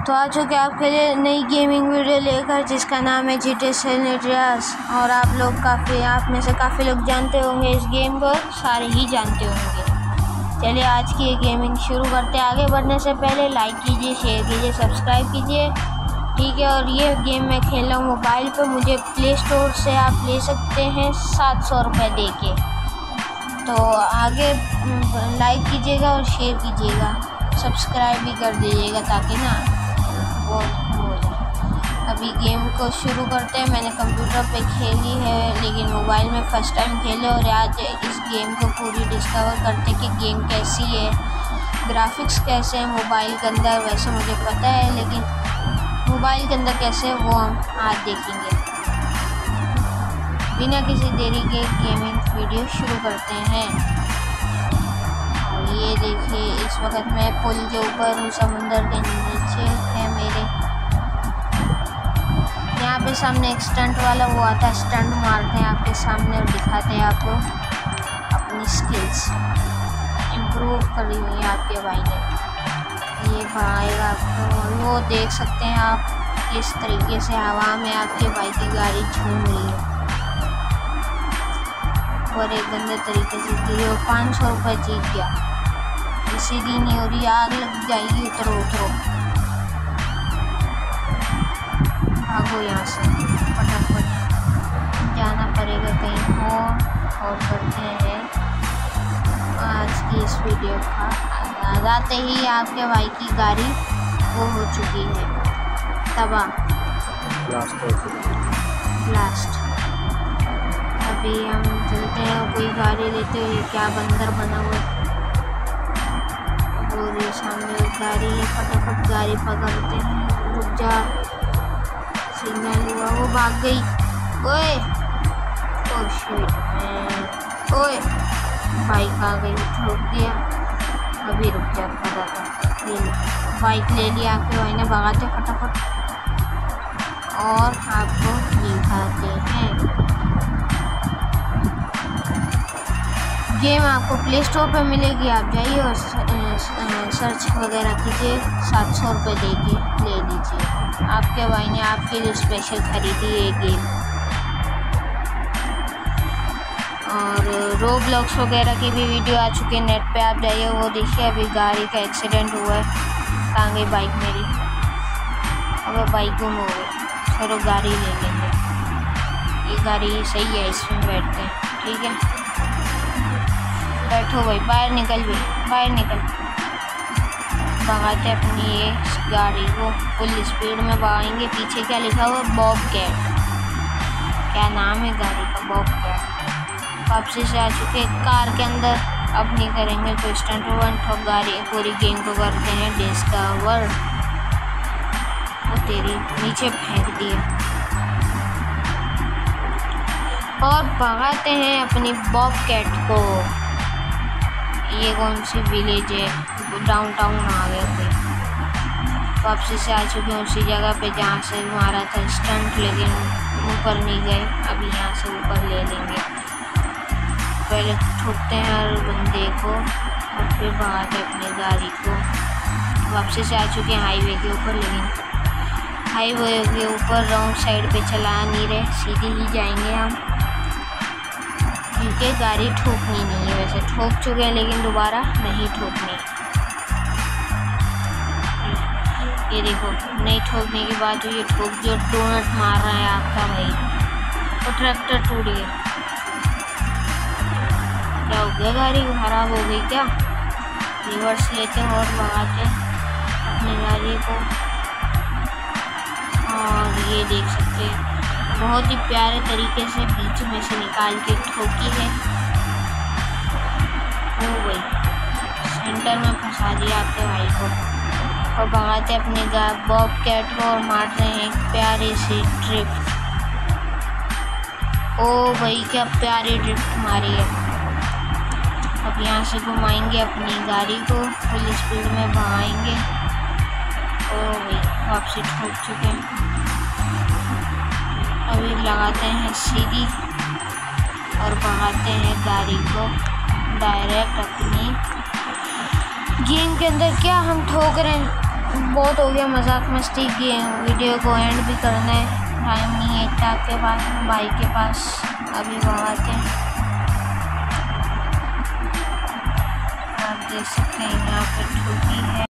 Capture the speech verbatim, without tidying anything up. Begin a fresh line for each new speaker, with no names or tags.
तो आ चुके आपके लिए नई गेमिंग वीडियो लेकर, जिसका नाम है G T A San Andreas. और आप लोग काफ़ी आप में से काफ़ी लोग जानते होंगे इस गेम को, सारे ही जानते होंगे। चलिए आज की ये गेमिंग शुरू करते हैं। आगे बढ़ने से पहले लाइक कीजिए, शेयर कीजिए, सब्सक्राइब कीजिए, ठीक है। और ये गेम मैं खेल रहा हूँ मोबाइल पर, मुझे प्ले स्टोर से आप ले सकते हैं सात सौ रुपये दे के। तो आगे लाइक कीजिएगा और शेयर कीजिएगा, सब्सक्राइब भी कर दीजिएगा ताकि ना वो हो जाए। अभी गेम को शुरू करते हैं। मैंने कंप्यूटर पे खेली है लेकिन मोबाइल में फ़र्स्ट टाइम खेले, और आज इस गेम को पूरी डिस्कवर करते कि गेम कैसी है, ग्राफिक्स कैसे हैं मोबाइल के अंदर। वैसे मुझे पता है लेकिन मोबाइल के अंदर कैसे वो हम आज देखेंगे। बिना किसी देरी के गेमिंग वीडियो शुरू करते हैं। और ये देखिए इस वक्त मैं पुल के ऊपर हूँ, समुंदर के नीचे है मेरे। यहाँ पे सामने एक स्टंट वाला वो आता है, स्टंट मारते हैं आपके सामने और दिखाते हैं आपको अपनी स्किल्स इम्प्रूव करी हुई है आपके भाई ने। ये भाएगा आपको, वो देख सकते हैं आप किस तरीके से हवा में आपके भाई की गाड़ी झूम रही है और एक गंदे तरीके से गिरी और पाँच सौ रुपये जीत गया। सीधी नहीं हो रही, आग लग जाएगी। उतरो उतरो भागो यहाँ से, फटाफट जाना पड़ेगा कहीं और। और करते हैं आज की इस वीडियो का आगाज़। आते ही आपके भाई की गाड़ी वो हो चुकी है तबाह, ब्लास्ट। अभी हम चलते हैं, कोई गाड़ी लेते हुए, क्या बंदर बना हुआ और सामने गाड़ी है, फटाफट गाड़ी पकड़ते हैं। रुक जा, सिग्नल हुआ, वो भाग गई। ओए ओ शिट मैन, ओए बाइक आ गई, ठोक दिया। अभी रुक जा, पता था ये बाइक ले लिया आपके भाई ने, भगाते फटाफट और आपको दिखाते हैं। गेम आपको प्ले स्टोर पर मिलेगी, आप जाइए और सर्च वगैरह कीजिए, सात सौ रुपये दे के ले लीजिए। आपके भाई ने आपके लिए स्पेशल खरीदी है गेम। और रोब्लॉक्स वगैरह की भी वीडियो आ चुकी है नेट पे, आप जाइए वो देखिए। अभी गाड़ी का एक्सीडेंट हुआ है, कहाँ गई बाइक मेरी, अब बाइक गुम हो गई। चलो गाड़ी ले लेंगे, ये गाड़ी सही है, इसमें बैठते हैं, ठीक है। बैठो भाई, बाहर निकल भी, बाहर निकल। भगाते अपनी ये गाड़ी को फुल स्पीड में भगाएंगे। पीछे क्या लिखा हुआ, बॉब कैट, क्या नाम है गाड़ी का, बॉब कैट। वापसी से आ चुके कार के अंदर, अब नहीं करेंगे तो स्टंट वन ठोक गाड़ी पूरी गेम को करते हैं डिस्कवर। वो तेरी नीचे फेंक दिए और भगाते हैं अपनी बॉब कैट को। ये कौन सी विलेज है, डाउनटाउन आ गया कोई। वापसी से आ चुके हैं उसी जगह पे जहाँ से मारा था स्टंट, लेकिन ऊपर नहीं गए। अभी यहाँ से ऊपर ले लेंगे, पहले ठोकते हैं हर बंदे को और फिर भगाते अपनी गाड़ी को। वापसी से आ चुके हैं हाईवे के ऊपर, लेकिन हाईवे के ऊपर रॉन्ग साइड पे चला नहीं रहे, सीधे ही जाएंगे हम, क्योंकि गाड़ी ठोकनी नहीं है। वैसे ठोक चुके हैं लेकिन दोबारा नहीं ठोकनी। ये देखो, नहीं ठोकने की बात हुई, ये ठोक जो डोनट मार रहा है आपका भाई, तो ट्रैक्टर टूट गया। क्या हो गया, गाड़ी खराब हो गई क्या। रिवर्स लेते हैं और भगाते अपनी गाड़ी को। और ये देख सकते हैं बहुत ही प्यारे तरीके से बीच में से निकाल के ठोकी है। ओ भाई, सेंटर में फंसा दिया आपके भाई को और भगाते अपने बॉब कैट को और मार रहे हैं एक प्यारी सी ड्रिफ्ट। ओ भाई, क्या प्यारी ड्रिफ्ट मारी है। अब यहाँ से घुमाएंगे अपनी गाड़ी को, फुल स्पीड में भगाएंगे। ओ भाई, वापसी ठोक चुके हैं। अभी लगाते हैं सीधी और भगाते हैं गाड़ी को डायरेक्ट अपनी गेम के अंदर। क्या हम ठोक रहे हैं, बहुत हो गया मजाक मस्ती की, वीडियो को एंड भी करना है, टाइम नहीं है इतना आपके पास, भाई के पास अभी वो आते हैं। आप देख सकते हैं यहाँ पे ठुकी है।